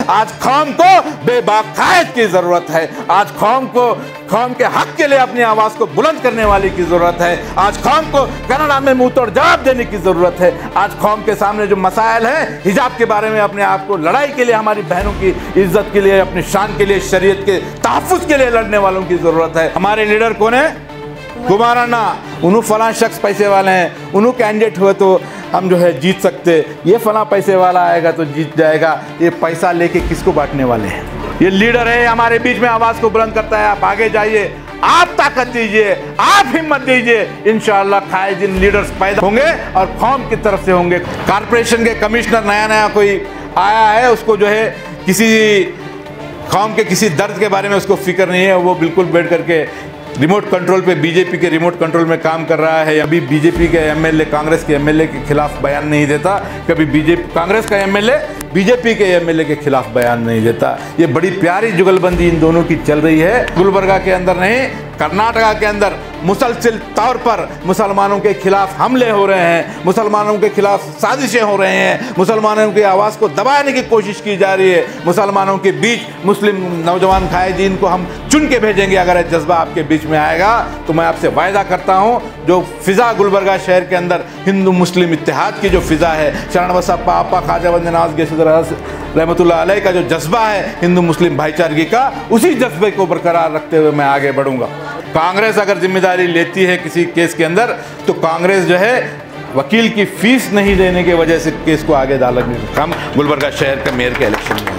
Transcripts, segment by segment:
आज कौम को बेबाकायद की जरूरत है। आज कौम के हक के लिए अपनी आवाज को बुलंद करने वाले की जरूरत है। आज कौम को कनाडा में मुंह तोड़ जवाब देने की जरूरत है। आज कौम के सामने जो मसाइल हैं, हिजाब के बारे में अपने आप को लड़ाई के लिए, हमारी बहनों की इज्जत के लिए, अपनी शान के लिए, शरीयत के तहफ्फुज़ के लिए लड़ने वालों की जरूरत है। हमारे लीडर कौन है? कुमार अन्ना। उन्हों फलां शख्स पैसे वाले हैं, उन्हों कैंडिडेट हुए तो हम जो है जीत सकते, ये फलां पैसे वाला आएगा तो जीत जाएगा। ये पैसा लेके किसको बांटने वाले हैं? ये लीडर है, हमारे बीच में आवाज को बुलंद करता है। आप आगे जाइए, आप ताकत दीजिए, आप हिम्मत दीजिए। इंशाअल्लाह कायदीन लीडर्स पैदा होंगे और कौम की तरफ से होंगे। कॉर्पोरेशन के कमिश्नर नया कोई आया है, उसको जो है किसी कौम के किसी दर्द के बारे में उसको फिक्र नहीं है। वो बिल्कुल बैठ करके रिमोट कंट्रोल पे, बीजेपी के रिमोट कंट्रोल में काम कर रहा है। अभी बीजेपी के एमएलए कांग्रेस के एमएलए के खिलाफ बयान नहीं देता, कभी कांग्रेस का एमएलए बीजेपी के एमएलए के खिलाफ बयान नहीं देता। ये बड़ी प्यारी जुगलबंदी इन दोनों की चल रही है। गुलबर्गा के अंदर नहीं, कर्नाटका के अंदर मुसलसिल तौर पर मुसलमानों के खिलाफ हमले हो रहे हैं, मुसलमानों के खिलाफ साजिशें हो रहे हैं, मुसलमानों की आवाज़ को दबाने की कोशिश की जा रही है। मुसलमानों के बीच मुस्लिम नौजवान कायदीन को हम चुन के भेजेंगे। अगर यह जज्बा आपके बीच में आएगा तो मैं आपसे वायदा करता हूँ, जो फ़िज़ा गुलबर्गा शहर के अंदर हिंदू मुस्लिम इत्तेहाद की जो फ़िज़ा है, शरण बसप्पा आपा ख्वाजा बंदे नवाज गेसुद्दीन रहमतुल्लाह अलैह का जो जज्बा है हिंदू मुस्लिम भाईचारगी का, उसी जज्बे को बरकरार रखते हुए मैं आगे बढ़ूंगा। कांग्रेस अगर जिम्मेदारी लेती है किसी केस के अंदर, तो कांग्रेस जो है वकील की फीस नहीं देने की वजह से केस को आगे डालने का काम गुलबर्गा शहर के मेयर के इलेक्शन में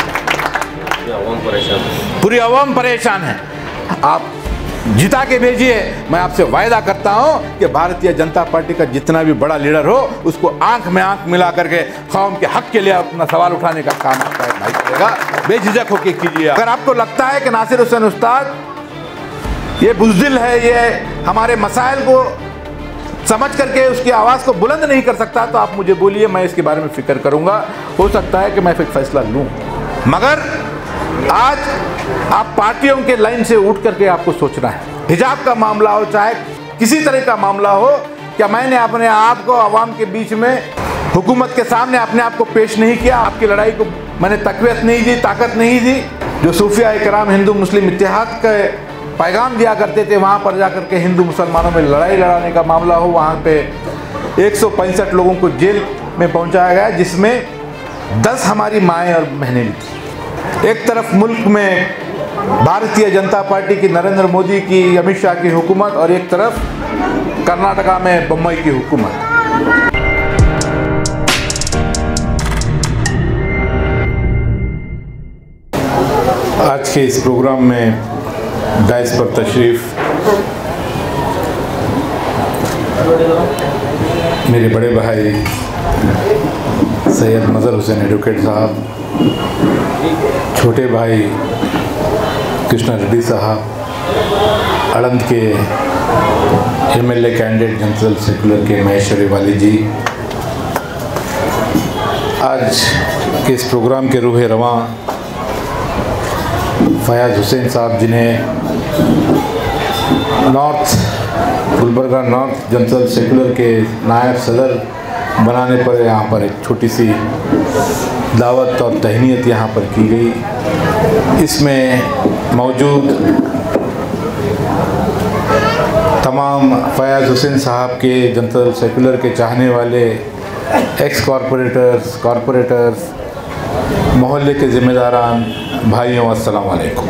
पूरी आवाम परेशान है। आप जिता के भेजिए। मैं आपसे वायदा करता हूं कि भारतीय जनता पार्टी का जितना भी बड़ा लीडर हो, उसको आंख में आंख मिला करके कौम के हक के लिए अपना सवाल उठाने का काम आपका भाई करेगा। बेझिझक होकर कीजिए। अगर आपको लगता है कि नासिर हुसैन उस्ताद ये बुज़दिल है, ये हमारे मसाइल को समझ करके उसकी आवाज़ को बुलंद नहीं कर सकता, तो आप मुझे बोलिए, मैं इसके बारे में फिक्र करूंगा। हो सकता है कि मैं फिर फैसला लूँ। मगर आज आप पार्टियों के लाइन से उठ करके आपको सोचना है। हिजाब का मामला हो, चाहे किसी तरह का मामला हो, क्या मैंने अपने आप को आवाम के बीच में हुकूमत के सामने अपने आप को पेश नहीं किया? आपकी लड़ाई को मैंने तक़वियत नहीं दी, ताकत नहीं दी? जो सूफिया इकराम हिंदू मुस्लिम इत्तेहाद का पैगाम दिया करते थे, वहाँ पर जाकर के हिंदू मुसलमानों में लड़ाई लड़ाने का मामला हो, वहाँ पे 165 लोगों को जेल में पहुँचाया गया, जिसमें 10 हमारी माएँ और बहनें भी थी। एक तरफ मुल्क में भारतीय जनता पार्टी की, नरेंद्र मोदी की, अमित शाह की हुकूमत, और एक तरफ कर्नाटका में बम्बई की हुकूमत। आज के इस प्रोग्राम में डाइस पर तशरीफ मेरे बड़े भाई सैयद मज़हर हुसैन एडवोकेट साहब, छोटे भाई कृष्णा रेड्डी साहब, अड़ंद के एमएलए कैंडिडेट जनरल सेकुलर के महेश्वरी वाली जी, आज के इस प्रोग्राम के रूह रवां फयाज़ हुसैन साहब, जिन्हें गुलबर्गा नॉर्थ जनरल सेकुलर के नायब सदर बनाने पर यहाँ पर एक छोटी सी दावत और तहनीत यहाँ पर की गई। इसमें मौजूद तमाम फयाज़ हुसैन साहब के जनरल सेकुलर के चाहने वाले एक्स कॉरपोरेटर्स, मोहल्ले के ज़िम्मेदारान भाइयों, अस्सलाम वालेकुम।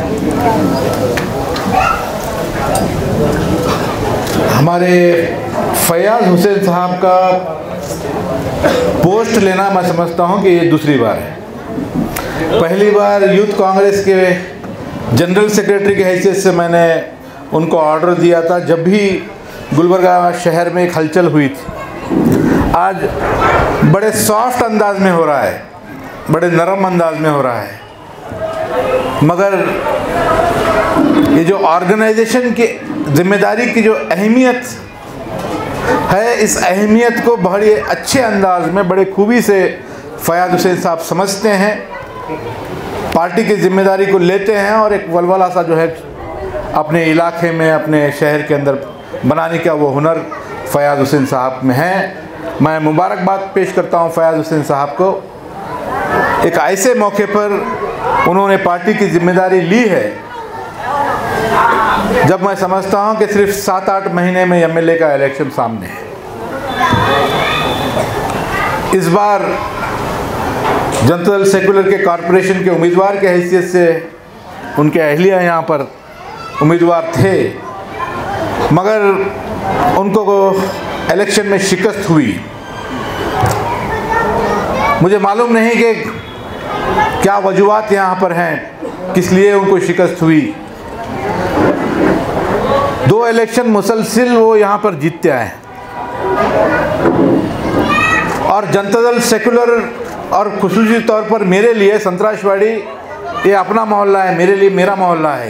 हमारे फयाज़ हुसैन साहब का पोस्ट लेना मैं समझता हूं कि ये दूसरी बार है। पहली बार यूथ कांग्रेस के जनरल सेक्रेटरी की हैसियत से मैंने उनको ऑर्डर दिया था, जब भी गुलबर्गा शहर में एक हलचल हुई थी। आज बड़े सॉफ्ट अंदाज में हो रहा है, बड़े नरम अंदाज में हो रहा है, मगर ये जो ऑर्गेनाइजेशन की जिम्मेदारी की जो अहमियत है, इस अहमियत को बड़े अच्छे अंदाज में, बड़े खूबी से फयाज़ हुसैन साहब समझते हैं, पार्टी की जिम्मेदारी को लेते हैं और एक वलवला सा जो है अपने इलाके में, अपने शहर के अंदर बनाने का वो हुनर फयाज़ हुसैन साहब में है। मैं मुबारकबाद पेश करता हूँ फयाज़ हुसैन साहब को, एक ऐसे मौके पर उन्होंने पार्टी की जिम्मेदारी ली है, जब मैं समझता हूं कि सिर्फ 7-8 महीने में एमएलए का इलेक्शन सामने है। इस बार जनता दल सेकुलर के कॉरपोरेशन के उम्मीदवार के हैसियत से उनके अहलिया यहाँ पर उम्मीदवार थे, मगर उनको इलेक्शन में शिकस्त हुई। मुझे मालूम नहीं कि क्या वजूहात यहाँ पर हैं, किस लिए उनको शिकस्त हुई। 2 इलेक्शन मुसलसिल वो यहाँ पर जीतते आए और जनता दल सेकुलर और खुसूसी तौर पर मेरे लिए संतराशवाड़ी ये अपना मोहल्ला है, मेरे लिए मेरा मोहल्ला है।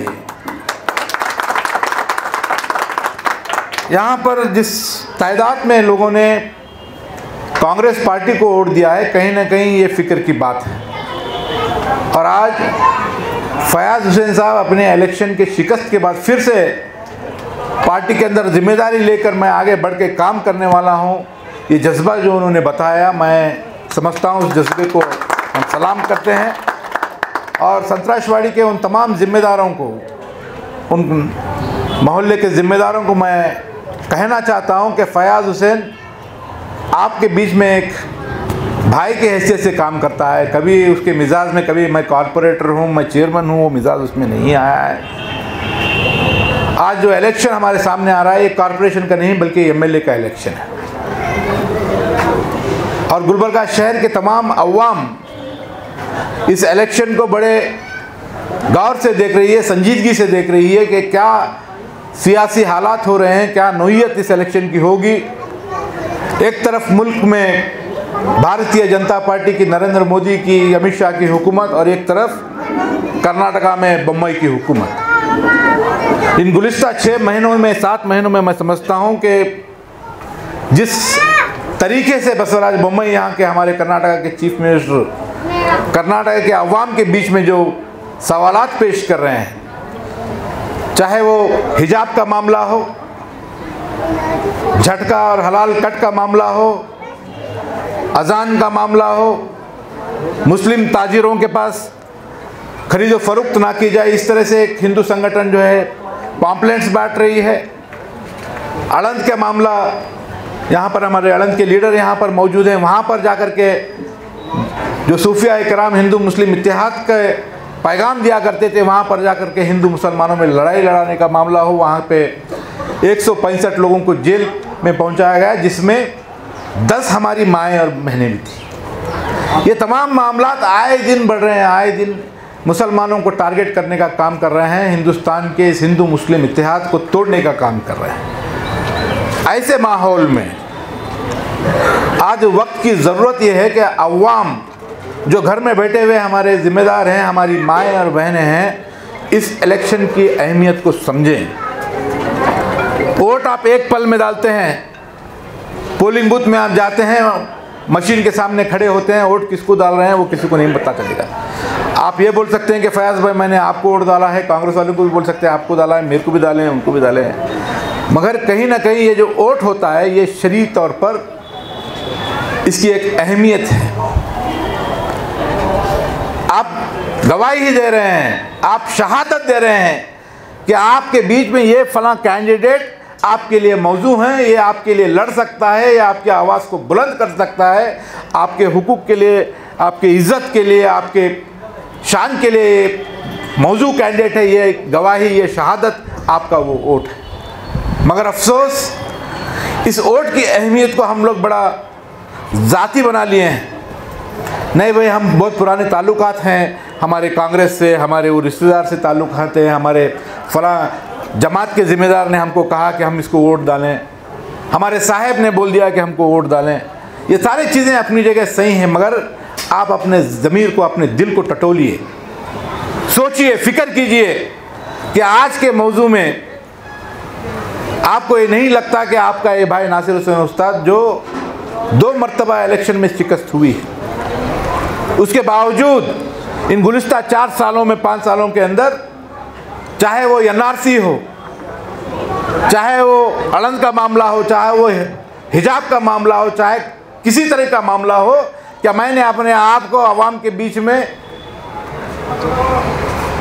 यहाँ पर जिस तादाद में लोगों ने कांग्रेस पार्टी को वोट दिया है, कहीं ना कहीं ये फिक्र की बात है। और आज फयाज हुसैन साहब अपने इलेक्शन के शिकस्त के बाद फिर से पार्टी के अंदर जिम्मेदारी लेकर मैं आगे बढ़ के काम करने वाला हूँ, ये जज्बा जो उन्होंने बताया, मैं समझता हूँ उस जज्बे को हम सलाम करते हैं। और संतराशवाड़ी के उन तमाम ज़िम्मेदारों को, उन मोहल्ले के ज़िम्मेदारों को मैं कहना चाहता हूँ कि फयाज हुसैन आपके बीच में एक भाई के हैसियत से काम करता है। कभी उसके मिजाज में, कभी मैं कॉरपोरेटर हूँ, मैं चेयरमैन हूँ, वो मिजाज उसमें नहीं आया है। आज जो इलेक्शन हमारे सामने आ रहा है, ये कॉरपोरेशन का नहीं बल्कि एमएलए का इलेक्शन है। और गुलबर्गा शहर के तमाम अवाम इस इलेक्शन को बड़े गौर से देख रही है, संजीदगी से देख रही है कि क्या सियासी हालात हो रहे हैं, क्या नौइयत इस इलेक्शन की होगी। एक तरफ मुल्क में भारतीय जनता पार्टी की, नरेंद्र मोदी की, अमित शाह की हुकूमत, और एक तरफ कर्नाटका में बम्बई की हुकूमत। इन गुज़िश्ता 6 महीनों में, 7 महीनों में मैं समझता हूँ कि जिस तरीके से बसवराज बोम्मई यहाँ के हमारे कर्नाटका के चीफ मिनिस्टर कर्नाटक के अवाम के बीच में जो सवालात पेश कर रहे हैं, चाहे वो हिजाब का मामला हो, झटका और हलाल कट का मामला हो, अजान का मामला हो, मुस्लिम ताजिरों के पास खरीदो फरोख्त ना की जाए, इस तरह से एक हिंदू संगठन जो है पॉम्पलेट्स बांट रही है। अड़ंद का मामला, यहाँ पर हमारे अड़ंद के लीडर यहाँ पर मौजूद हैं, वहाँ पर जाकर के जो सूफिया इकराम हिंदू मुस्लिम इत्तेहाद का पैगाम दिया करते थे, वहाँ पर जाकर के हिंदू मुसलमानों में लड़ाई लड़ाने का मामला हो, वहाँ पे 165 लोगों को जेल में पहुँचाया गया, जिसमें 10 हमारी माएँ और बहनें भी थी। ये तमाम मामलात आए दिन बढ़ रहे हैं, आए दिन मुसलमानों को टारगेट करने का काम कर रहे हैं, हिंदुस्तान के इस हिंदू मुस्लिम इत्तेहाद को तोड़ने का काम कर रहे हैं। ऐसे माहौल में आज वक्त की ज़रूरत यह है कि अवाम जो घर में बैठे हुए हमारे ज़िम्मेदार हैं, हमारी माएँ और बहनें हैं, इस इलेक्शन की अहमियत को समझें। वोट आप एक पल में डालते हैं, पोलिंग बूथ में आप जाते हैं, मशीन के सामने खड़े होते हैं, वोट किसको डाल रहे हैं वो किसी को नहीं पता चलेगा। आप ये बोल सकते हैं कि फयाज भाई मैंने आपको वोट डाला है, कांग्रेस वालों को भी बोल सकते हैं आपको डाला है, मेरे को भी डाले हैं, उनको भी डाले हैं, मगर कहीं ना कहीं ये जो वोट होता है ये शरीय तौर पर इसकी एक अहमियत है। आप गवाही ही दे रहे हैं, आप शहादत दे रहे हैं कि आपके बीच में ये फलां कैंडिडेट आपके लिए मौजू हैं, ये आपके लिए लड़ सकता है, ये आपकी आवाज़ को बुलंद कर सकता है, आपके हुकूक के लिए, आपके इज़्ज़त के लिए, आपके शान के लिए मौजू कैंडिडेट है। ये गवाही, ये शहादत आपका वो वोट है। मगर अफसोस इस वोट की अहमियत को हम लोग बड़ा ज़ाती बना लिए हैं। नहीं भाई, हम बहुत पुराने ताल्लुकात हैं, हमारे कांग्रेस से, हमारे वो रिश्तेदार से ताल्लुकात हैं, हमारे फलां जमात के ज़िम्मेदार ने हमको कहा कि हम इसको वोट डालें, हमारे साहब ने बोल दिया कि हमको वोट डालें। ये सारी चीज़ें अपनी जगह सही हैं, मगर आप अपने ज़मीर को, अपने दिल को टटोलिए, सोचिए, फ़िक्र कीजिए कि आज के मौजू में आपको ये नहीं लगता कि आपका ये भाई नासिर हुसैन उस्ताद जो 2 मरतबा इलेक्शन में शिकस्त हुई है, उसके बावजूद इन गुज़िश्ता 4 सालों में, 5 सालों के अंदर, चाहे वो एनआरसी हो, चाहे वो अड़ंद का मामला हो, चाहे वो हिजाब का मामला हो, चाहे किसी तरह का मामला हो, क्या मैंने अपने आप को आवाम के बीच में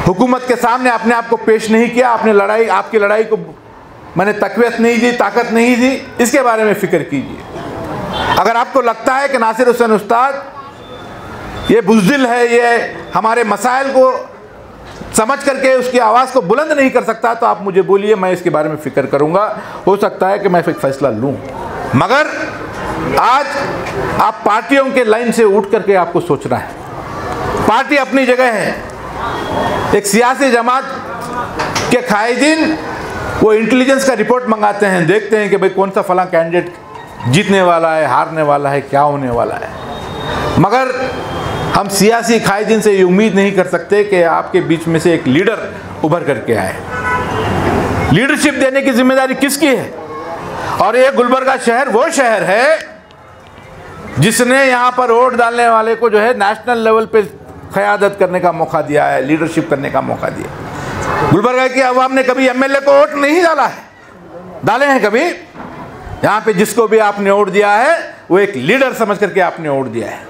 हुकूमत के सामने अपने आप को पेश नहीं किया, आपने लड़ाई, आपकी लड़ाई को मैंने तकवीत नहीं दी, ताकत नहीं दी, इसके बारे में फ़िक्र कीजिए। अगर आपको लगता है कि नासिर हुसैन उस्ताद ये बुज़दिल है, ये हमारे मसाइल को समझ करके उसकी आवाज़ को बुलंद नहीं कर सकता, तो आप मुझे बोलिए, मैं इसके बारे में फ़िक्र करूँगा। हो सकता है कि मैं एक फ़ैसला लूँ। मगर आज आप पार्टियों के लाइन से उठ करके आपको सोचना है। पार्टी अपनी जगह है, एक सियासी जमात के कायदीन वो इंटेलिजेंस का रिपोर्ट मंगाते हैं, देखते हैं कि भाई कौन सा फलां कैंडिडेट जीतने वाला है, हारने वाला है, क्या होने वाला है। मगर हम सियासी कायदीन से ये उम्मीद नहीं कर सकते कि आपके बीच में से एक लीडर उभर करके आए। लीडरशिप देने की जिम्मेदारी किसकी है? और ये गुलबर्गा शहर वो शहर है जिसने यहाँ पर वोट डालने वाले को जो है नेशनल लेवल पे क़यादत करने का मौका दिया है, लीडरशिप करने का मौका दिया। गुलबर्गा की आवाम ने कभी एमएलए को वोट नहीं डाला है, डाले हैं कभी? यहाँ पे जिसको भी आपने वोट दिया है वो एक लीडर समझ करके आपने वोट दिया है।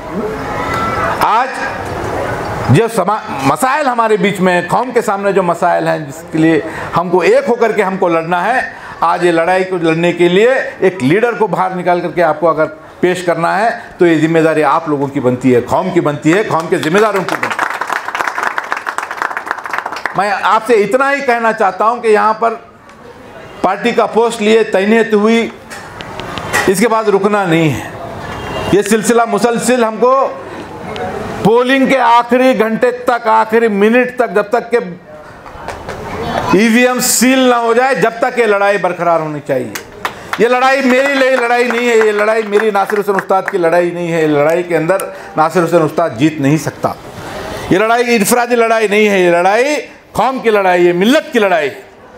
आज जो मसाइल हमारे बीच में, कौम के सामने जो मसाइल हैं जिसके लिए हमको एक होकर के हमको लड़ना है, आज ये लड़ाई को लड़ने के लिए एक लीडर को बाहर निकाल करके आपको अगर पेश करना है तो ये जिम्मेदारी आप लोगों की बनती है, कौम की बनती है, कौम के जिम्मेदारों की बनती है। मैं आपसे इतना ही कहना चाहता हूं कि यहाँ पर पार्टी का पोस्ट लिए तैनात हुई, इसके बाद रुकना नहीं है। ये सिलसिला मुसलसिल हमको पोलिंग के आखिरी घंटे तक, आखिरी मिनट तक, जब तक के ईवीएम सील ना हो जाए, जब तक ये लड़ाई बरकरार होनी चाहिए। ये लड़ाई मेरी लड़ाई नहीं है, ये लड़ाई मेरी नासिर हुसैन उस्ताद की लड़ाई नहीं है। लड़ाई के अंदर नासिर हुसैन उस्ताद जीत नहीं सकता। ये लड़ाई इनफरादी लड़ाई नहीं है, ये लड़ाई कौम की लड़ाई है, मिल्लत की लड़ाई।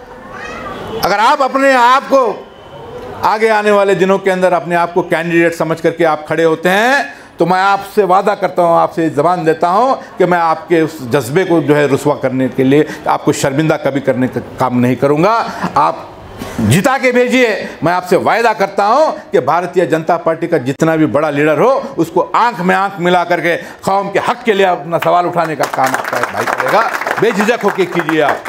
अगर आप अपने आप को आगे आने वाले दिनों के अंदर अपने आप को कैंडिडेट समझ करके आप खड़े होते हैं, तो मैं आपसे वादा करता हूं, आपसे ज़बान देता हूं कि मैं आपके उस जज्बे को जो है रुस्वा करने के लिए, आपको शर्मिंदा कभी करने का काम नहीं करूंगा। आप जिता के भेजिए, मैं आपसे वायदा करता हूं कि भारतीय जनता पार्टी का जितना भी बड़ा लीडर हो, उसको आंख में आंख मिला करके कौम के हक के लिए अपना सवाल उठाने का काम आपका भाई करेगा। बेझिझक होकर कीजिए। आप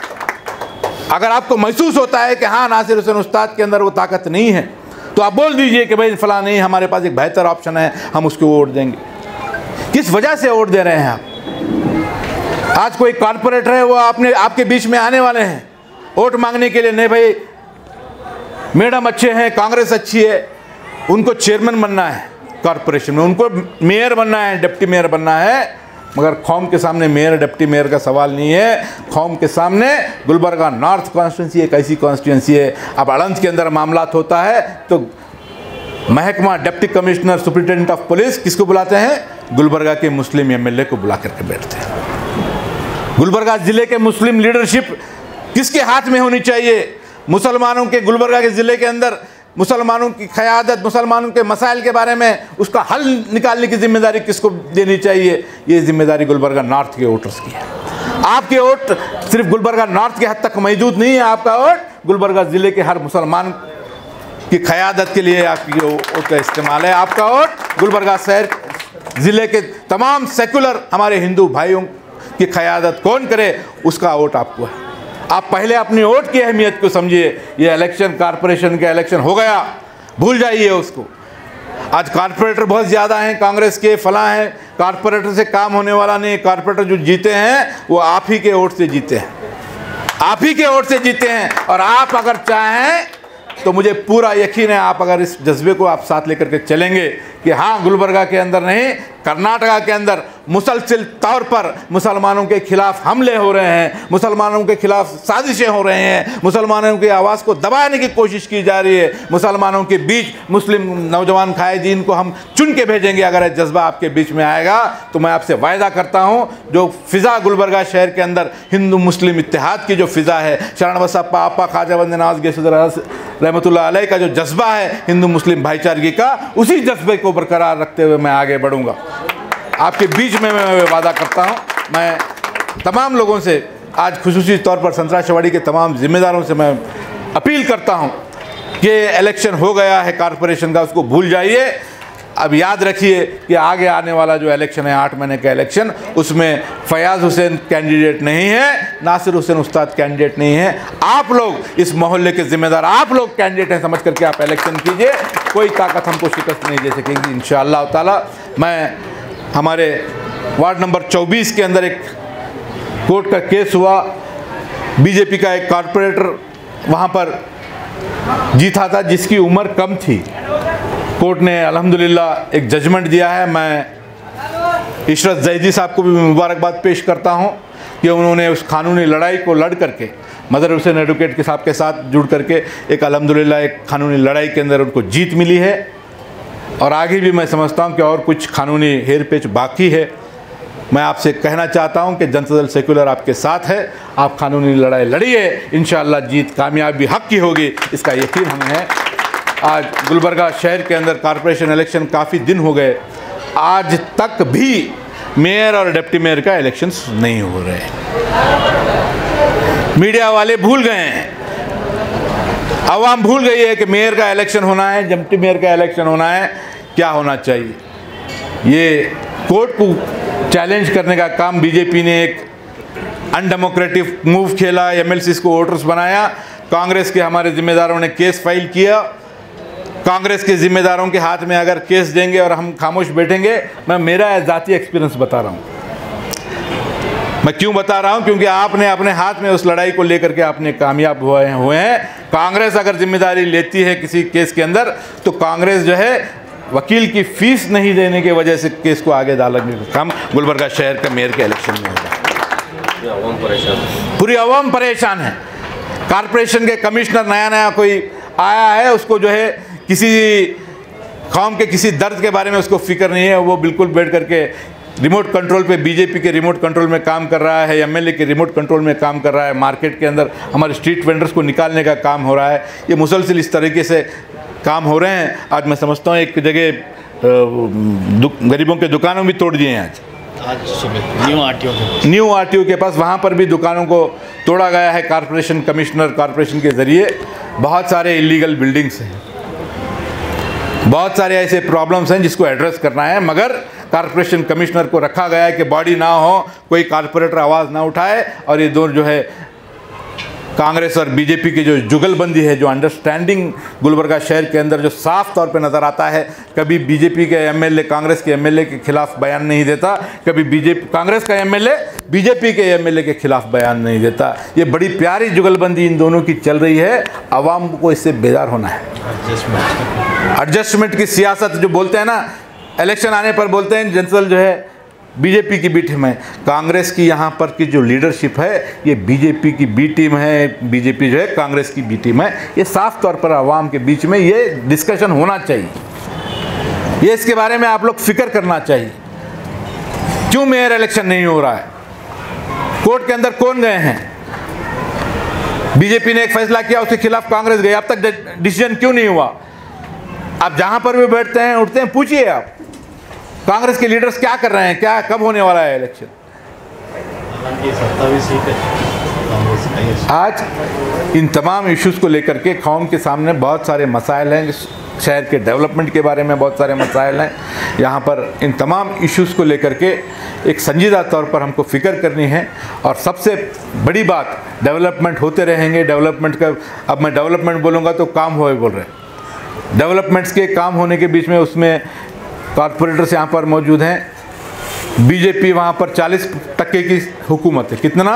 अगर आपको महसूस होता है कि हाँ नासिर हुसैन उस्ताद के अंदर वो ताकत नहीं है, तो आप बोल दीजिए कि भाई फलां नहीं, हमारे पास एक बेहतर ऑप्शन है, हम उसको वोट देंगे। किस वजह से वोट दे रहे हैं आप? आज कोई कॉर्पोरेटर है, वो आपके बीच में आने वाले हैं वोट मांगने के लिए। नहीं भाई, मैडम अच्छे हैं, कांग्रेस अच्छी है, उनको चेयरमैन बनना है कॉर्पोरेशन में, उनको मेयर बनना है, डिप्टी मेयर बनना है। मगर कौम के सामने मेयर डिप्टी मेयर का सवाल नहीं है। कौम के सामने गुलबर्गा नॉर्थ कॉन्स्टिट्यूंसी एक ऐसी कॉन्स्टिट्यूंसी है, अब अड़ंज के अंदर मामलात होता है तो महकमा deputy commissioner superintendent of police किसको बुलाते हैं? गुलबर्गा के मुस्लिम एमएलए को बुला करके बैठते हैं। गुलबर्गा ज़िले के मुस्लिम लीडरशिप किसके हाथ में होनी चाहिए? मुसलमानों के, गुलबर्गा के ज़िले के अंदर मुसलमानों की क़यादत, मुसलमानों के मसाइल के बारे में उसका हल निकालने की जिम्मेदारी किसको देनी चाहिए? ये जिम्मेदारी गुलबर्गा नॉर्थ के वोटर्स की है। आपके वोट सिर्फ गुलबर्गा नॉर्थ के हद तक मौजूद नहीं है, आपका वोट गुलबर्गा ज़िले के हर मुसलमान की क़यादत के लिए आपकी वोट का इस्तेमाल है। आपका वोट गुलबर्गा शहर ज़िले के तमाम सेकुलर हमारे हिंदू भाइयों की क़यादत कौन करे, उसका वोट आपको है। आप पहले अपनी वोट की अहमियत को समझिए। ये इलेक्शन, कॉरपोरेशन का इलेक्शन हो गया, भूल जाइए उसको। आज कॉरपोरेटर बहुत ज़्यादा हैं, कांग्रेस के फलां हैं, कॉरपोरेटर से काम होने वाला नहीं। कॉरपोरेटर जो जीते हैं वो आप ही के वोट से जीते हैं, आप ही के वोट से जीते हैं। और आप अगर चाहें तो मुझे पूरा यकीन है, आप अगर इस जज्बे को आप साथ लेकर के चलेंगे कि हाँ गुलबर्गा के अंदर नहीं, कर्नाटका के अंदर मुसलसिल तौर पर मुसलमानों के खिलाफ हमले हो रहे हैं, मुसलमानों के खिलाफ साजिशें हो रहे हैं, मुसलमानों की आवाज़ को दबाने की कोशिश की जा रही है। मुसलमानों के बीच मुस्लिम नौजवान कायदीन को हम चुन के भेजेंगे। अगर यह जज्बा आपके बीच में आएगा तो मैं आपसे वायदा करता हूँ, जो फ़िज़ा गुलबर्गा शहर के अंदर हिंदू मुस्लिम इत्तेहाद की जो फ़िज़ा है, शरण बसप्पा आपा ख्वाजा बंदे नवाज रहमतुल्लाह अलैह का जो जज्बा है हिंदू मुस्लिम भाईचारगी का, उसी जज्बे को बरकरार रखते हुए मैं आगे बढ़ूँगा। आपके बीच में मैं वादा करता हूँ। मैं तमाम लोगों से आज खुसूसी तौर पर संतराशवाड़ी के तमाम जिम्मेदारों से मैं अपील करता हूँ कि इलेक्शन हो गया है कॉरपोरेशन का, उसको भूल जाइए। अब याद रखिए कि आगे आने वाला जो इलेक्शन है 8 महीने का इलेक्शन, उसमें फयाज हुसैन कैंडिडेट नहीं है, नासिर हुसैन उस्ताद कैंडिडेट नहीं है। आप लोग इस मोहल्ले के जिम्मेदार, आप लोग कैंडिडेट हैं समझ करके आप इलेक्शन कीजिए। कोई ताकत हमको शिकस्त नहीं दे सकेगी इंशाअल्लाह ताला। मैं हमारे वार्ड नंबर 24 के अंदर एक कोर्ट का केस हुआ, बीजेपी का एक कॉरपोरेटर वहाँ पर जीता था जिसकी उम्र कम थी। कोर्ट ने अल्हम्दुलिल्लाह एक जजमेंट दिया है। मैं इशरत जैदी साहब को भी मुबारकबाद पेश करता हूं कि उन्होंने उस कानूनी लड़ाई को लड़ करके मदर हुसैन एडवोकेट के साहब के साथ जुड़ करके एक अल्हम्दुलिल्लाह एक कानूनी लड़ाई के अंदर उनको जीत मिली है। और आगे भी मैं समझता हूं कि और कुछ कानूनी हेर पेच बाकी है। मैं आपसे कहना चाहता हूं कि जनता दल सेकुलर आपके साथ है। आप कानूनी लड़ाई लड़िए, इंशाअल्लाह जीत कामयाबी हक की होगी, इसका यकीन हमें है। आज गुलबर्गा शहर के अंदर कॉरपोरेशन इलेक्शन काफ़ी दिन हो गए, आज तक भी मेयर और डिप्टी मेयर का इलेक्शंस नहीं हो रहे। मीडिया वाले भूल गए हैं, आवाम भूल गई है कि मेयर का इलेक्शन होना है, डिप्टी मेयर का इलेक्शन होना है, क्या होना चाहिए। ये कोर्ट को चैलेंज करने का काम बीजेपी ने एक अनडेमोक्रेटिक मूव खेला, एमएलसीज को वोटर्स बनाया। कांग्रेस के हमारे जिम्मेदारों ने केस फाइल किया। कांग्रेस के जिम्मेदारों के हाथ में अगर केस देंगे और हम खामोश बैठेंगे, मैं मेरा ज़ाती एक्सपीरियंस बता रहा हूँ। मैं क्यों बता रहा हूँ, क्योंकि आपने अपने हाथ में उस लड़ाई को लेकर के आपने कामयाब हुए हैं। कांग्रेस अगर जिम्मेदारी लेती है किसी केस के अंदर, तो कांग्रेस जो है वकील की फीस नहीं देने की वजह से केस को आगे डालने का काम गुलबर्गा शहर के मेयर के इलेक्शन में होगा। पूरी आवाम परेशान है। कॉरपोरेशन के कमिश्नर नया कोई आया है, उसको जो है किसी कौम के किसी दर्द के बारे में उसको फिक्र नहीं है। वो बिल्कुल बैठ करके रिमोट कंट्रोल पे बीजेपी के रिमोट कंट्रोल में काम कर रहा है, एमएलए के रिमोट कंट्रोल में काम कर रहा है। मार्केट के अंदर हमारे स्ट्रीट वेंडर्स को निकालने का काम हो रहा है। ये मुसलसिल इस तरीके से काम हो रहे हैं। आज मैं समझता हूँ एक जगह गरीबों के दुकानों भी तोड़ दिए हैं। आज सुबह न्यू आरटीओ के पास वहाँ पर भी दुकानों को तोड़ा गया है कॉरपोरेशन कमिश्नर कॉरपोरेशन के ज़रिए। बहुत सारे इलीगल बिल्डिंग्स हैं, बहुत सारे ऐसे प्रॉब्लम्स हैं जिसको एड्रेस करना है, मगर कॉरपोरेशन कमिश्नर को रखा गया है कि बॉडी ना हो, कोई कॉरपोरेटर आवाज़ ना उठाए। और ये दोनों जो है कांग्रेस और बीजेपी की जो जुगलबंदी है, जो अंडरस्टैंडिंग गुलबर्गा शहर के अंदर जो साफ तौर पे नज़र आता है, कभी बीजेपी के एमएलए कांग्रेस के एमएलए के खिलाफ बयान नहीं देता, कभी कांग्रेस का एमएलए बीजेपी के एमएलए के खिलाफ बयान नहीं देता। ये बड़ी प्यारी जुगलबंदी इन दोनों की चल रही है। आवाम को इससे बेदार होना है। एडजस्टमेंट की सियासत जो बोलते हैं ना, इलेक्शन आने पर बोलते हैं जनता दल जो है बीजेपी की बी टीम है। कांग्रेस की यहाँ पर की जो लीडरशिप है ये बीजेपी की बी टीम है, बीजेपी जो है कांग्रेस की बी टीम है। ये साफ तौर पर आवाम के बीच में ये डिस्कशन होना चाहिए, ये इसके बारे में आप लोग फिक्र करना चाहिए। क्यों मेयर इलेक्शन नहीं हो रहा है? कोर्ट के अंदर कौन गए हैं? बीजेपी ने एक फैसला किया, उसके खिलाफ कांग्रेस गई, अब तक डिसीजन क्यों नहीं हुआ? आप जहाँ पर भी बैठते हैं उठते हैं, पूछिए आप कांग्रेस के लीडर्स क्या कर रहे हैं, क्या कब होने वाला है इलेक्शन? आज इन तमाम इश्यूज़ को लेकर के कौम के सामने बहुत सारे मसाइल हैं। शहर के डेवलपमेंट के बारे में बहुत सारे मसाइल हैं। यहाँ पर इन तमाम इश्यूज़ को लेकर के एक संजीदा तौर पर हमको फ़िक्र करनी है। और सबसे बड़ी बात, डेवलपमेंट होते रहेंगे। डेवलपमेंट का, अब मैं डेवलपमेंट बोलूँगा तो काम हुए बोल रहे हैं। डेवलपमेंट्स के काम होने के बीच में उसमें कॉरपोरेटर्स यहाँ पर मौजूद हैं। बीजेपी वहाँ पर 40% की हुकूमत है। कितना?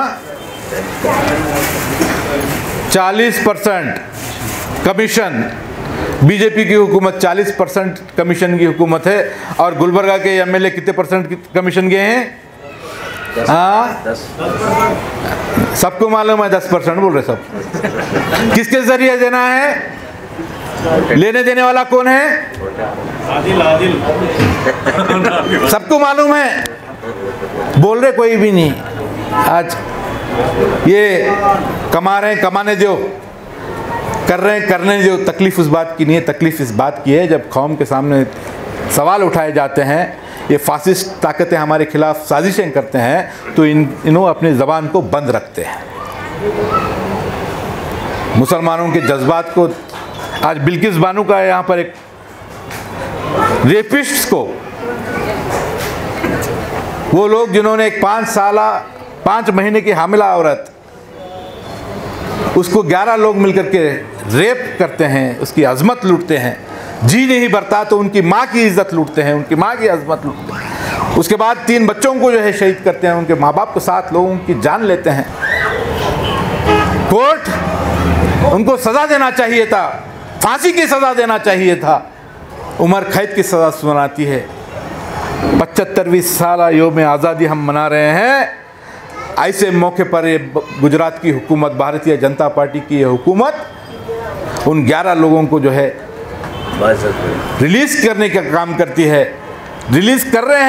40% कमीशन। बीजेपी की हुकूमत 40% कमीशन की हुकूमत है। और गुलबर्गा के एमएलए कितने परसेंट कमीशन के हैं? हाँ, सबको मालूम है 10% बोल रहे सब। किसके जरिए देना है? लेने देने वाला कौन है? आदिल। सबको मालूम है, बोल रहे कोई भी नहीं। आज ये कमा रहे हैं, कमाने दो, कर रहे हैं, करने दो। तकलीफ उस बात की नहीं है, तकलीफ इस बात की है जब कौम के सामने सवाल उठाए जाते हैं, ये फासिस्ट ताकतें हमारे खिलाफ साजिशें करते हैं, तो इन्हों अपनी ज़बान को बंद रखते हैं। मुसलमानों के जज्बात को, आज बिल्किस बानो का यहाँ पर एक रेपिस्ट्स को, वो लोग जिन्होंने एक 5 महीने की हामिला औरत, उसको 11 लोग मिलकर के रेप करते हैं, उसकी अजमत लूटते हैं, जी नहीं भरता तो उनकी माँ की इज्जत लूटते हैं, उनकी माँ की अजमत लूटते हैं। उसके बाद 3 बच्चों को जो है शहीद करते हैं, उनके माँ बाप को 7 लोगों की जान लेते हैं। कोर्ट उनको सज़ा देना चाहिए था, फांसी की सज़ा देना चाहिए था, उम्र कैद की सज़ा सुनाती है। 75वीं साल योम आज़ादी हम मना रहे हैं। ऐसे मौके पर ये गुजरात की हुकूमत, भारतीय जनता पार्टी की ये हुकूमत उन 11 लोगों को जो है रिलीज़ करने का काम करती है, रिलीज़ कर रहे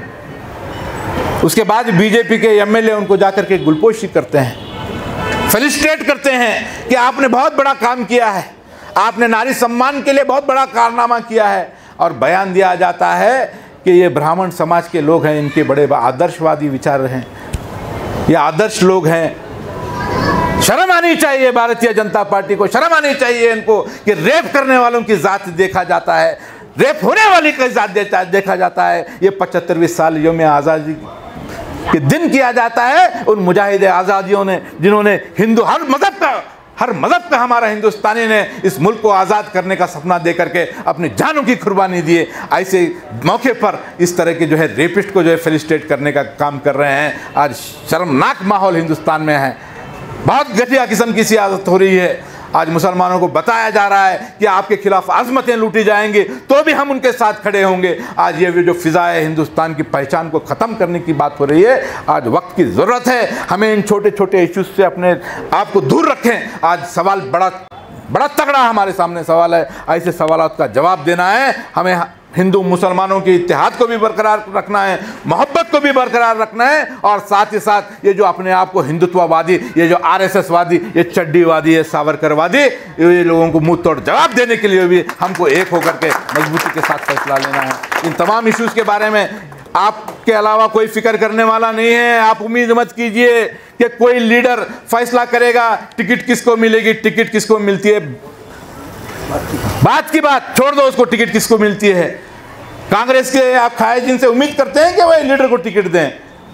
हैं। उसके बाद बीजेपी के एमएलए उनको जाकर के गुलपोशी करते हैं, फेलिसिटेट करते हैं कि आपने बहुत बड़ा काम किया है, आपने नारी सम्मान के लिए बहुत बड़ा कारनामा किया है। और बयान दिया जाता है कि ये ब्राह्मण समाज के लोग हैं, इनके बड़े आदर्शवादी विचार हैं, ये आदर्श लोग हैं। शर्म आनी चाहिए भारतीय जनता पार्टी को, शर्म आनी चाहिए इनको कि रेप करने वालों की जात देखा जाता है, रेप होने वाली की जात देखा जाता है। ये 75वीं साल योम आज़ादी के दिन किया जाता है उन मुजाहिद आज़ादियों ने, जिन्होंने हर मज़हब का हमारा हिंदुस्तानी ने इस मुल्क को आज़ाद करने का सपना दे करके अपनी जानों की कुर्बानी दिए। ऐसे मौके पर इस तरह के जो है रेपिस्ट को जो है फेलिसिटेट करने का काम कर रहे हैं। आज शर्मनाक माहौल हिंदुस्तान में है, बहुत घटिया किस्म की सियासत हो रही है। आज मुसलमानों को बताया जा रहा है कि आपके खिलाफ आज़मतें लूटी जाएंगी तो भी हम उनके साथ खड़े होंगे। आज ये जो फ़िज़ा है हिंदुस्तान की पहचान को ख़त्म करने की बात हो रही है। आज वक्त की ज़रूरत है, हमें इन छोटे छोटे इश्यूज़ से अपने आप को दूर रखें। आज सवाल बड़ा तगड़ा हमारे सामने सवाल है, ऐसे सवालों का जवाब देना है। हमें हिंदू मुसलमानों के इत्तेहाद को भी बरकरार रखना है, मोहब्बत को भी बरकरार रखना है, और साथ ही साथ ये जो अपने आप को हिंदुत्ववादी, ये जो आरएसएसवादी, ये चड्डीवादी, ये सावरकरवादी, ये लोगों को मुंह तोड़ जवाब देने के लिए भी हमको एक होकर के मजबूती के साथ फैसला लेना है। इन तमाम इश्यूज़ के बारे में आपके अलावा कोई फिक्र करने वाला नहीं है। आप उम्मीद मत कीजिए कि कोई लीडर फैसला करेगा टिकट किसको मिलेगी, टिकट किसको मिलती है, बात की बात छोड़ दो, उसको टिकट किसको मिलती है। कांग्रेस के आप खायजीन से उम्मीद करते हैं कि वह लीडर को टिकट दें?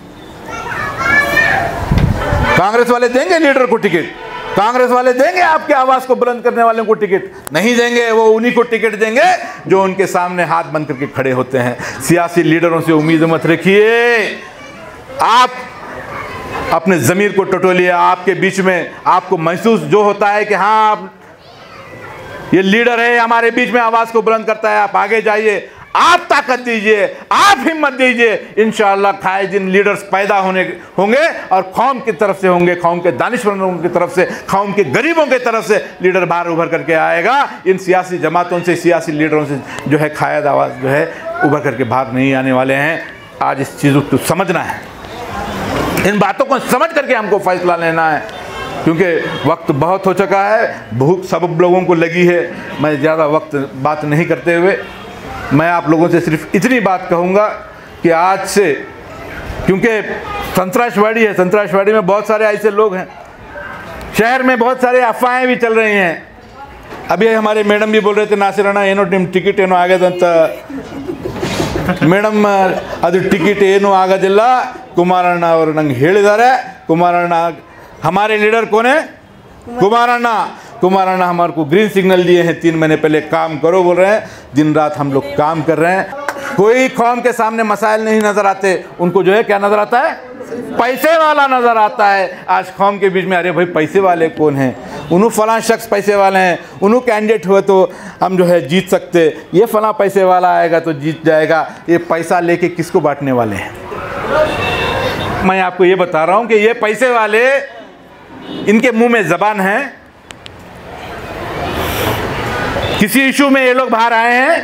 कांग्रेस वाले देंगे लीडर को टिकट? कांग्रेस वाले देंगे आपके आवाज को बुलंद करने वालों को टिकट? नहीं देंगे। वो उन्हीं को टिकट देंगे जो उनके सामने हाथ बंद करके खड़े होते हैं। सियासी लीडरों से उम्मीद मत रखिए। आप अपने ज़मीर को टटोलिए। आपके बीच में आपको महसूस जो होता है कि हाँ आप ये लीडर है, हमारे बीच में आवाज़ को बुलंद करता है, आप आगे जाइए, आप ताकत दीजिए, आप हिम्मत दीजिए। इंशाअल्लाह खायजिन लीडर्स पैदा होंगे और कौम की तरफ से होंगे, कौम के दानिशमंदों की तरफ से, कौम के गरीबों की तरफ से लीडर बाहर उभर करके आएगा। इन सियासी जमातों से, सियासी लीडरों से जो है खायद आवाज़ जो है उभर करके बाहर नहीं आने वाले हैं। आज इस चीज़ को समझना है, इन बातों को समझ करके हमको फैसला लेना है, क्योंकि वक्त बहुत हो चुका है, भूख सब लोगों को लगी है। मैं ज़्यादा वक्त बात नहीं करते हुए मैं आप लोगों से सिर्फ इतनी बात कहूँगा कि आज से, क्योंकि संतराशवाड़ी है, संतराशवाड़ी में बहुत सारे ऐसे लोग हैं, शहर में बहुत सारे अफवाहें भी चल रही हैं। अभी हमारे मैडम भी बोल रहे थे, नासिरಣ್ಣ ಏನೋ ಟಿಕೆಟ್ ಏನೋ ಆಗದಂತ। ಮೇಡಮ್ ಅದು ಟಿಕೆಟ್ ಏನೂ ಆಗೋದಿಲ್ಲ, ಕುಮಾರಣ್ಣ ಅವರು ನಂಗೆ ಹೇಳಿದ್ದಾರೆ। ಕುಮಾರಣ್ಣ हमारे लीडर कौन है? कुमारण्णा हमारे को ग्रीन सिग्नल दिए हैं 3 महीने पहले, काम करो बोल रहे हैं। दिन रात हम लोग काम कर रहे हैं। कोई कौम के सामने मसाइल नहीं नज़र आते, उनको जो है क्या नज़र आता है? पैसे वाला नज़र आता है। आज कौम के बीच में अरे भाई पैसे वाले कौन हैं? उन्हों फलां शख्स पैसे वाले हैं, उन्हों कैंडिडेट हुए तो हम जो है जीत सकते, ये फलां पैसे वाला आएगा तो जीत जाएगा। ये पैसा लेके किसको बांटने वाले हैं? मैं आपको ये बता रहा हूँ कि ये पैसे वाले, इनके मुंह में ज़बान है। किसी इशू में ये लोग बाहर आए हैं।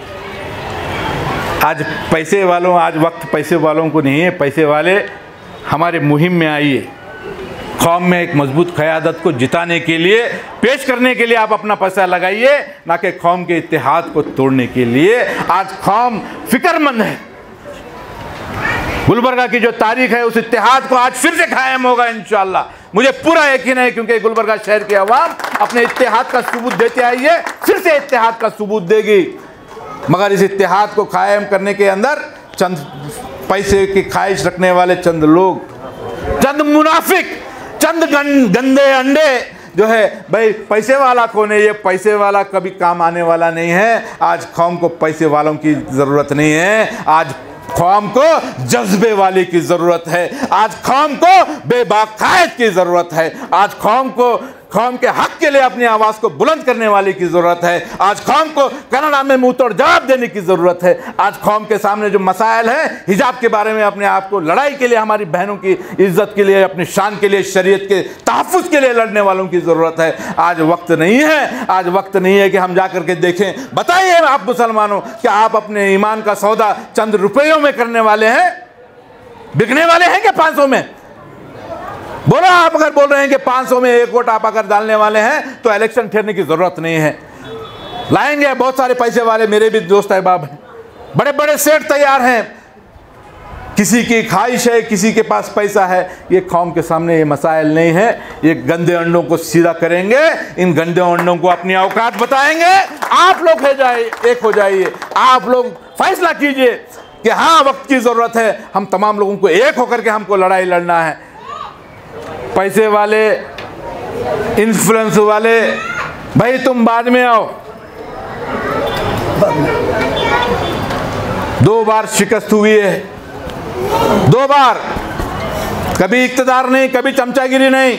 आज पैसे वालों, आज वक्त पैसे वालों को नहीं है। पैसे वाले हमारे मुहिम में आइए, कौम में एक मजबूत क़यादत को जिताने के लिए, पेश करने के लिए आप अपना पैसा लगाइए, ना कि कौम के इत्तेहाद को तोड़ने के लिए। आज कौम फिक्रमंद है। गुलबर्गा की जो तारीख है, उस इत्तेहाद को आज फिर से कायम होगा इंशाअल्लाह। मुझे पूरा यकीन है, क्योंकि गुलबर्गा शहर की आवाम अपने इत्तेहाद का सबूत देते आई है, फिर से इत्तेहाद का सबूत देगी। मगर इस इत्तेहाद को कायम करने के अंदर चंद पैसे की ख्वाहिश रखने वाले चंद लोग, चंद मुनाफिक, चंद गंदे अंडे जो है, भाई पैसे वाला कौन है? ये पैसे वाला कभी काम आने वाला नहीं है। आज कौम को पैसे वालों की ज़रूरत नहीं है, आज कौम को जज्बे वाले की ज़रूरत है, आज कौम को बेबाकायद की ज़रूरत है, आज कौम के हक के लिए अपनी आवाज़ को बुलंद करने वाले की ज़रूरत है, आज कौम को कनाडा में मुंह तोड़ जवाब देने की ज़रूरत है, आज कौम के सामने जो मसाइल हैं हिजाब के बारे में अपने आप को लड़ाई के लिए, हमारी बहनों की इज्जत के लिए, अपनी शान के लिए, शरीयत के तहफ़्फ़ुज़ के लिए लड़ने वालों की ज़रूरत है। आज वक्त नहीं है, आज वक्त नहीं है कि हम जा करके देखें। बताइए आप मुसलमानों, क्या आप अपने ईमान का सौदा चंद रुपयों में करने वाले हैं? बिकने वाले हैं क्या 500 में? बोलो, आप अगर बोल रहे हैं कि 500 में 1 वोट आप अगर डालने वाले हैं तो इलेक्शन ठहरने की ज़रूरत नहीं है। लाएंगे बहुत सारे पैसे वाले, मेरे भी दोस्त अहबाब हैं, बड़े बड़े सेठ तैयार हैं, किसी की ख्वाहिश है, किसी के पास पैसा है। ये कौम के सामने ये मसाइल नहीं है। ये गंदे अंडों को सीधा करेंगे, इन गंदे अंडों को अपनी औकात बताएंगे। आप लोग एक हो जाइए, आप लोग फैसला कीजिए कि हाँ वक्त की ज़रूरत है, हम तमाम लोगों को एक होकर के हमको लड़ाई लड़ना है। पैसे वाले, इन्फ्लुएंस वाले, भाई तुम बाद में आओ। 2 बार शिकस्त हुई है, 2 बार, कभी इक्तदार नहीं, कभी चमचागिरी नहीं।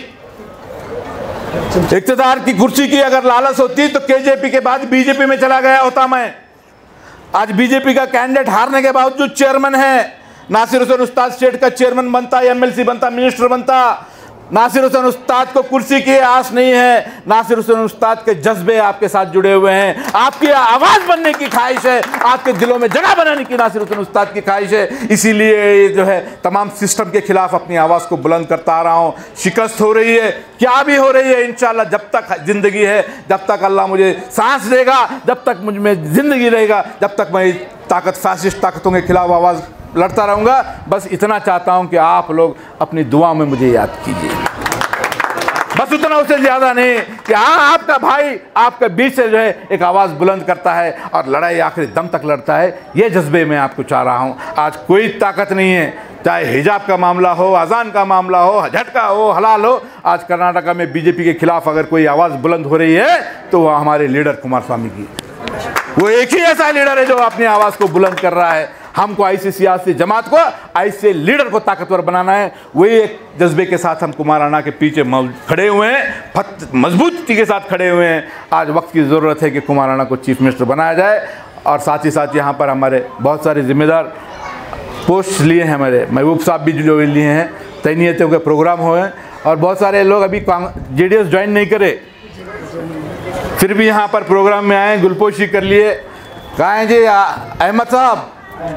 इक्तदार की कुर्सी की अगर लालच होती तो केजेपी के बाद बीजेपी में चला गया होता मैं। आज बीजेपी का कैंडिडेट हारने के बावजूद चेयरमैन है। नासिर हुसैन उस्ताद स्टेट का चेयरमैन बनता, एमएलसी बनता, मिनिस्टर बनता। नासिर हुसैन उस्ताद को कुर्सी की आस नहीं है, नासिर हुसैन उस्ताद के जज्बे आपके साथ जुड़े हुए हैं, आपकी आवाज़ बनने की ख्वाहिश है, आपके दिलों में जगह बनाने की नासिर हुसैन उस्ताद की ख्वाहिश है। इसीलिए जो है तमाम सिस्टम के खिलाफ अपनी आवाज़ को बुलंद करता आ रहा हूँ। शिकस्त हो रही है, क्या भी हो रही है, इंशाअल्लाह जब तक ज़िंदगी है, जब तक अल्लाह मुझे सांस देगा, जब तक मुझ में ज़िंदगी रहेगा, जब तक मैं फैसिस्ट ताकतों के खिलाफ आवाज़ लड़ता रहूँगा। बस इतना चाहता हूँ कि आप लोग अपनी दुआ में मुझे याद कीजिए, बस उतना, उससे ज़्यादा नहीं। कि हाँ आपका भाई आपके बीच से जो है एक आवाज़ बुलंद करता है और लड़ाई आखिरी दम तक लड़ता है। ये जज्बे में आपको चाह रहा हूँ। आज कोई ताकत नहीं है, चाहे हिजाब का मामला हो, अजान का मामला हो, झटका हो, हलाल हो। आज कर्नाटका में बीजेपी के खिलाफ अगर कोई आवाज़ बुलंद हो रही है तो वह हमारे लीडर कुमारस्वामी की, वो एक ही ऐसा लीडर है जो अपनी आवाज़ को बुलंद कर रहा है। हमको ऐसी सियासी जमात को, ऐसे लीडर को ताकतवर बनाना है। वही एक जज्बे के साथ हम कुमार अन्ना के पीछे खड़े हुए हैं, मजबूती के साथ खड़े हुए हैं। आज वक्त की ज़रूरत है कि कुमार अन्ना को चीफ मिनिस्टर बनाया जाए। और साथ ही साथ यहाँ पर हमारे बहुत सारे जिम्मेदार पोस्ट लिए हैं, हमारे महबूब साहब भी जो लिए हैं, तैनीयतों के प्रोग्राम हुए हैं। और बहुत सारे लोग अभी JDS ज्वाइन नहीं करे, फिर भी यहाँ पर प्रोग्राम में आए, गुलपोशी कर लिए। कहाँ हैं जी अहमद साहब?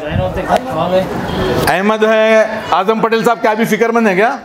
अहमद है, आजम पटेल साहब क्या अभी फिक्रमंद है क्या?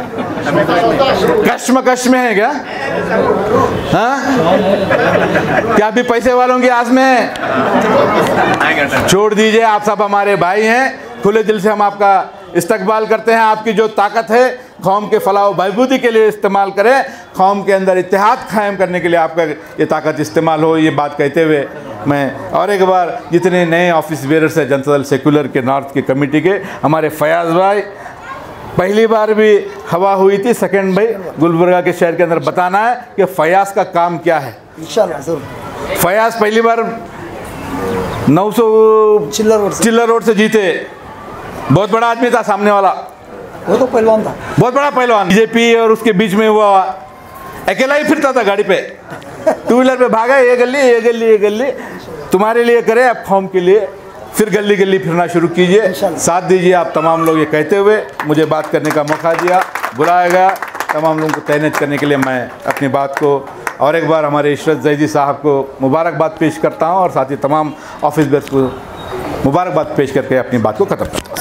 कश्म में है क्या? हाँ, क्या अभी पैसे वालों की आस में है? छोड़ दीजिए, आप सब हमारे भाई हैं। खुले दिल से हम आपका इस्तकबाल करते हैं। आपकी जो ताकत है कौम के फलाह बहबूदी के लिए इस्तेमाल करें, कौम के अंदर इत्तेहाद कायम करने के लिए आपका ये ताकत इस्तेमाल हो। ये बात कहते हुए मैं और एक बार जितने नए ऑफिस बेयरर्स हैं जनता दल सेकुलर के नॉर्थ के कमेटी के, हमारे फयाज़ भाई, पहली बार भी हवा हुई थी, सेकंड भाई गुलबर्गा के शहर के अंदर बताना है कि फयाज़ का काम क्या है। इंशाअल्लाह ज़रूर। फयाज़ पहली बार 900 चिल्लर रोड से जीते। बहुत बड़ा आदमी था सामने वाला, वो तो पहलवान था, बहुत बड़ा पहलवान। बीजेपी और उसके बीच में हुआ, अकेला ही फिरता था गाड़ी पे, 2 व्हीलर पे भागा, ये गली तुम्हारे लिए करे, अब कौम के लिए फिर गली गली फिरना शुरू कीजिए। साथ दीजिए आप तमाम लोग। ये कहते हुए मुझे बात करने का मौका दिया, बुलाया गया, तमाम लोगों को तैनात करने के लिए मैं अपनी बात को और एक बार हमारे इशरत जैदी साहब को मुबारकबाद पेश करता हूँ और साथ ही तमाम ऑफिस बेयर्स को मुबारकबाद पेश करके अपनी बात को ख़त्म करता हूँ।